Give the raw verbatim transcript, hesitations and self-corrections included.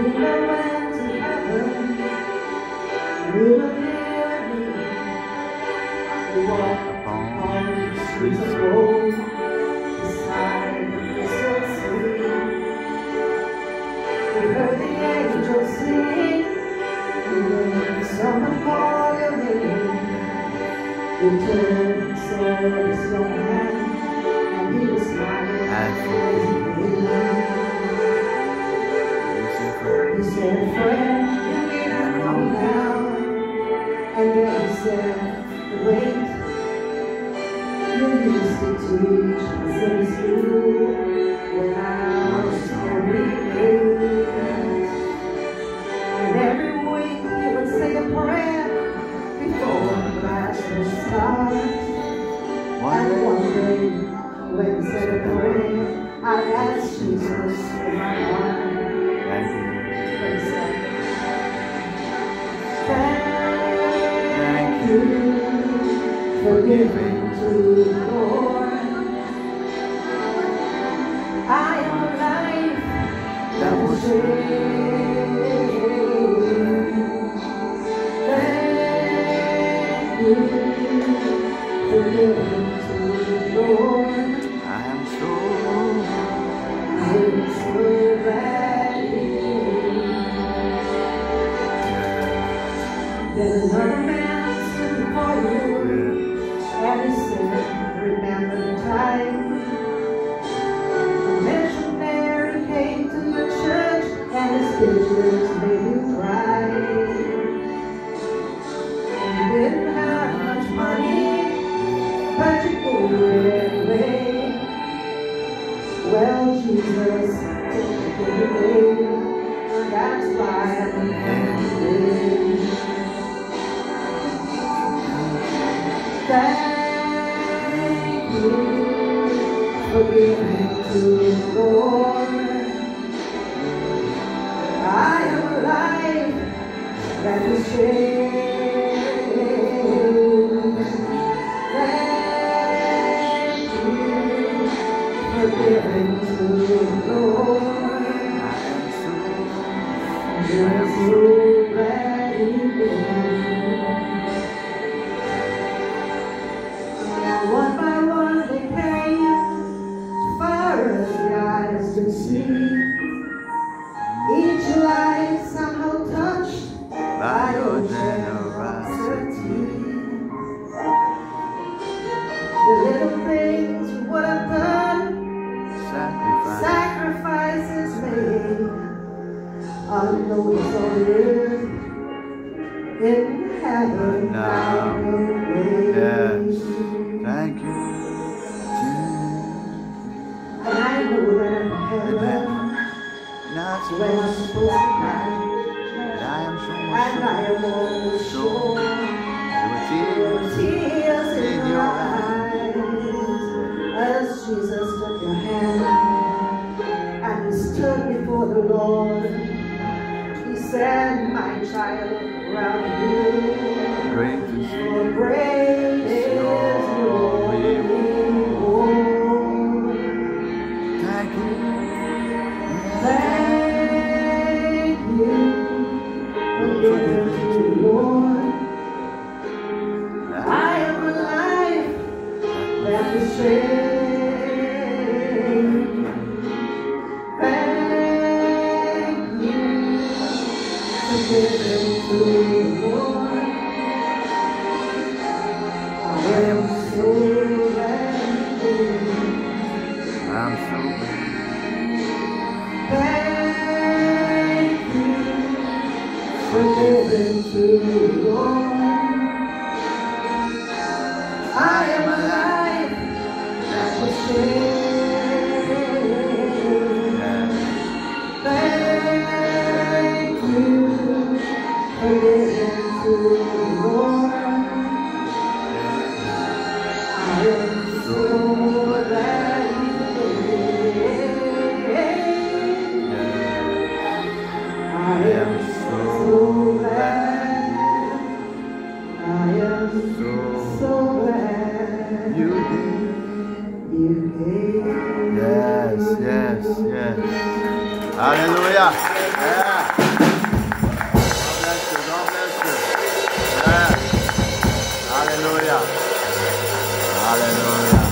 went to heaven, we were living. We walked on the streets of gold, beside the crystal sea. We heard the angels singing, and when someone called your name, we turned and saw this young man, and he was smiling as he He said, friend, you may not come down. And then he said, wait, you used to teach Sunday school when I was only eight. And every week he would say a prayer before the class would start. And one day, when he said a prayer, I asked Jesus in my heart. Thank you for giving to the Lord. I am a life that will change. Thank you for giving to the Lord. I am so, I am so glad. There's another man stood before you, and he said, remember the time the missionary came to your church, and his pictures made you cry. And you didn't have much money, but you gave it anyway. Well, Jesus took it away, that's why I'm happy. Thank you for giving to the Lord. I am alive that will change. Thank you for giving to the Lord. I am so glad you did. One by one they came, as far as the eyes could see. Each life somehow touched by your generosity. The little things you would have done, Sacrifice. sacrifices made, unnoticed on earth, in heaven found your way. Yes. Thank you, Jesus. And I know that I'm heaven, not where I'm supposed to be. And I am so much and I am almost sure there were tears in your eyes as Jesus took your hand and he stood before the Lord. He said, my child, around you, great is your grace. Thank you. Thank you for giving to the Lord. I am alive that will change. Thank you for giving to the Lord. I am so glad you did. I'm so glad. Thank you for giving to the Lord. I am alive that was saved. Thank you for giving to the Lord. I am so glad you did. I am so glad. I am so, so glad you did. You did. Yes, yes, yes. Hallelujah. Yeah.